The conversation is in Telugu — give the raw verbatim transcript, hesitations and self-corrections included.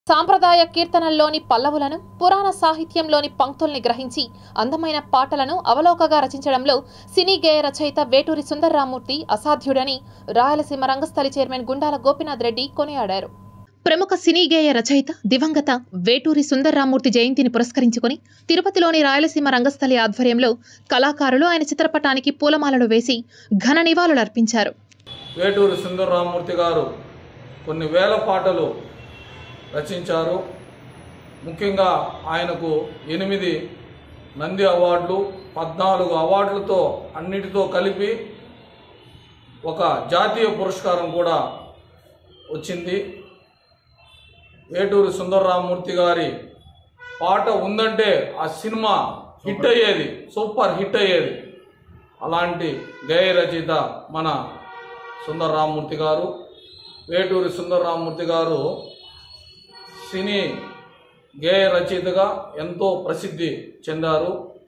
సాంప్రదాయ కీర్తనల్లోని పల్లవులను పురాణ సాహిత్యంలోని పంక్తుల్ని గ్రహించి అందమైన పాటలను అవలోకగా రచించడంలో సినీ గేయ రచయిత వేటూరి సుందర్రామూర్తి అసాధ్యుడని రాయలసీమ రంగస్థలి చైర్మన్ గుండాల గోపీనాథ్ రెడ్డి కొనియాడారు. ప్రముఖ సినీ గేయ రచయిత దివంగత వేటూరి సుందర్రామూర్తి జయంతిని పురస్కరించుకుని తిరుపతిలోని రాయలసీమ రంగస్థలి ఆధ్వర్యంలో కళాకారులు ఆయన చిత్రపటానికి పూలమాలలు వేసి ఘన నివాళులర్పించారు. వేటూరి సుందర్రామూర్తి గారు కొన్ని వేల పాటలు రచించారు. ముఖ్యంగా ఆయనకు ఎనిమిది నంది అవార్డులు, పద్నాలుగు అవార్డులతో అన్నిటితో కలిపి ఒక జాతీయ పురస్కారం కూడా వచ్చింది. వేటూరి సుందర్రామూర్తి గారి పాట ఉందంటే ఆ సినిమా హిట్ అయ్యేది, సూపర్ హిట్ అయ్యేది. అలాంటి గేయ రచయిత మన సుందర్రామూర్తి గారు. వేటూరి సుందర్రామూర్తి గారు సినీ గేయ రచయితగా ఎంతో ప్రసిద్ధి చెందారు.